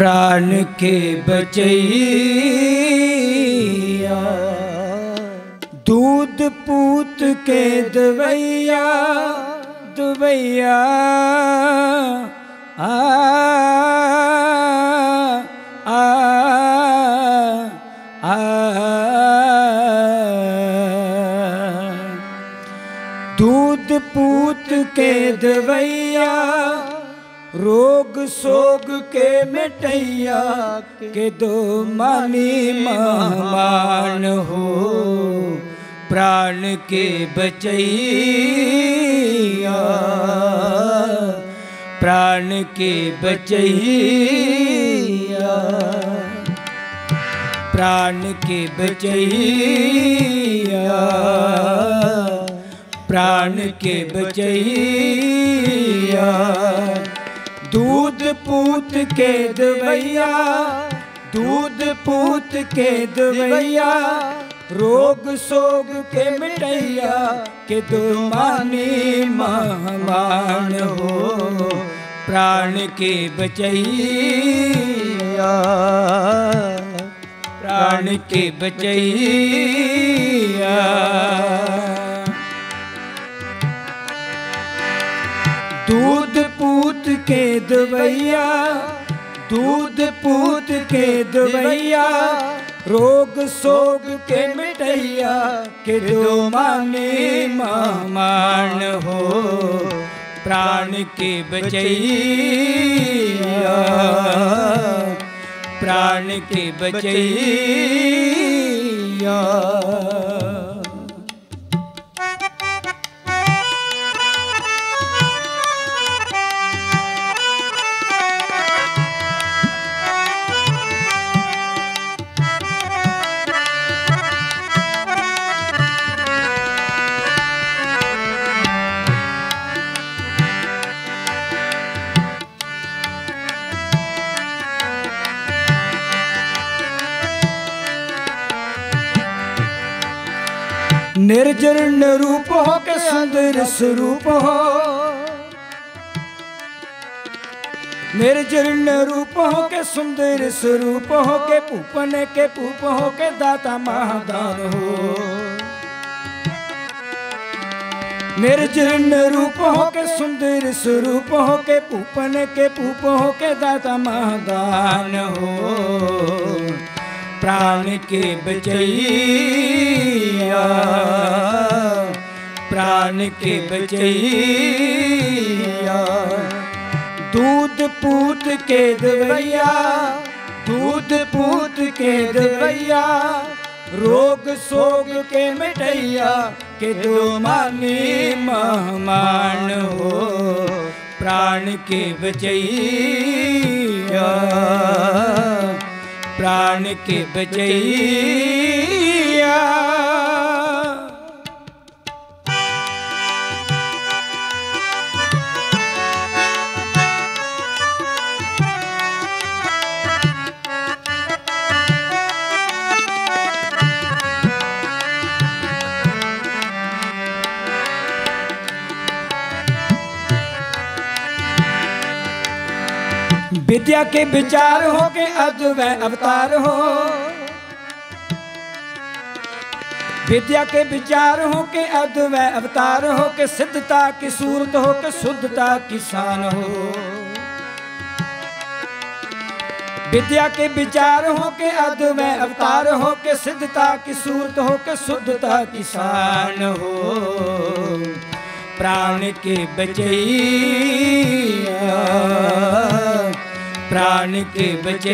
प्राण के बचैया, दूध पूत के दवैया दवैया, आ आ आ दूध पूत के दवैया, रोग सोग के मिटैया, के दो मानी मेहमान हो, प्राण के बचैया, प्राण के बचैया, प्राण के बचैया, प्राण के बचैया, दूध पूत के दवैया, दूध पूत के दवैया, रोग सोग के मिटैया, के दो मानी मेहमान हो, प्राण के बचैया, प्राण के बचैया। दूध पूत के दवैया, दूध पूत के दवैया, रोग सोग के मिटैया, के दो मानी मेहमान हो, प्राण के बचैया, प्राण के बचैया। निर्जन रूप हो के सुंदर स्वरूप हो, निर्जन रूप हो के सुंदर स्वरूप हो, के पूपन के पूप हो के दाता महादान हो, निर्जन रूप हो के सुंदर स्वरूप हो, के पूपन के पूप हो के दाता महादान हो, प्राण के बचैया, प्राण के बचैया, दूध पूत के दवैया, दूध पूत के दवैया, रोग सोग के मिटैया, के दो मानी मेहमान हो, प्राण के बचैया, प्राण के बचैया। विद्या के विचार हो के अद्वैत अवतार हो, विद्या के विचार हो के अद्वैत अवतार हो, के सिद्धता की सूरत हो के शुद्धता की शान हो, विद्या के विचार हो के अद्वैत अवतार हो, के सिद्धता की सूरत हो के शुद्धता की शान हो, प्राण के बचैया, प्राण के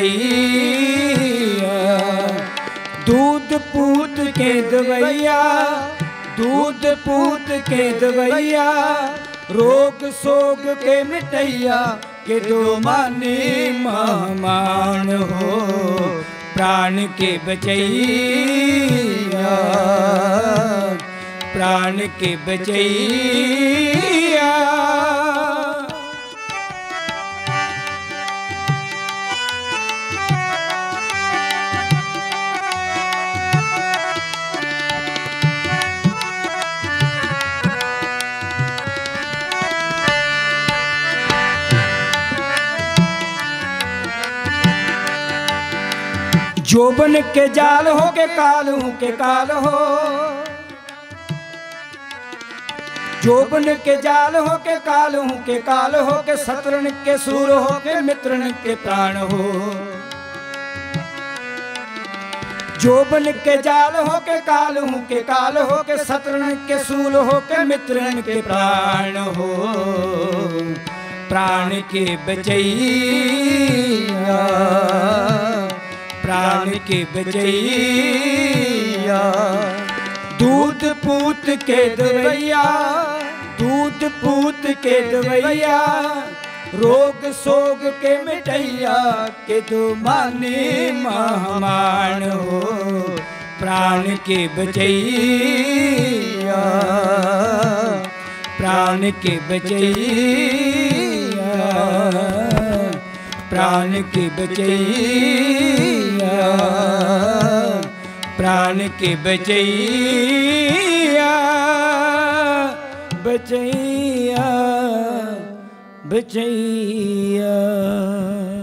बचैया, दूध पूत के दवैया, दूध पूत के दवैया, रोग सोग के मिटैया, के दो मानी मेहमान हो, प्राण के बचैया, प्राण के बचैया। जोबन के जाल हो के काल हूं के काल हो, जोबन के जाल हो के काल हूं के काल हो के शत्रुन के सूर हो के मित्रन के प्राण हो। जोबन के जाल हो के काल हूं के काल हो के शत्रुन के सूल हो के मित्रन के प्राण हो। प्राण के बचैया, प्राण के बचैया, दूध पूत के दवैया, दूध पूत के दवैया, रोग सोग के मिटैया के दो माने महामान हो। प्राण के बचैया, प्राण के बचैया, प्राण के बचैया, प्राण के बचैया, बचैया, बचैया।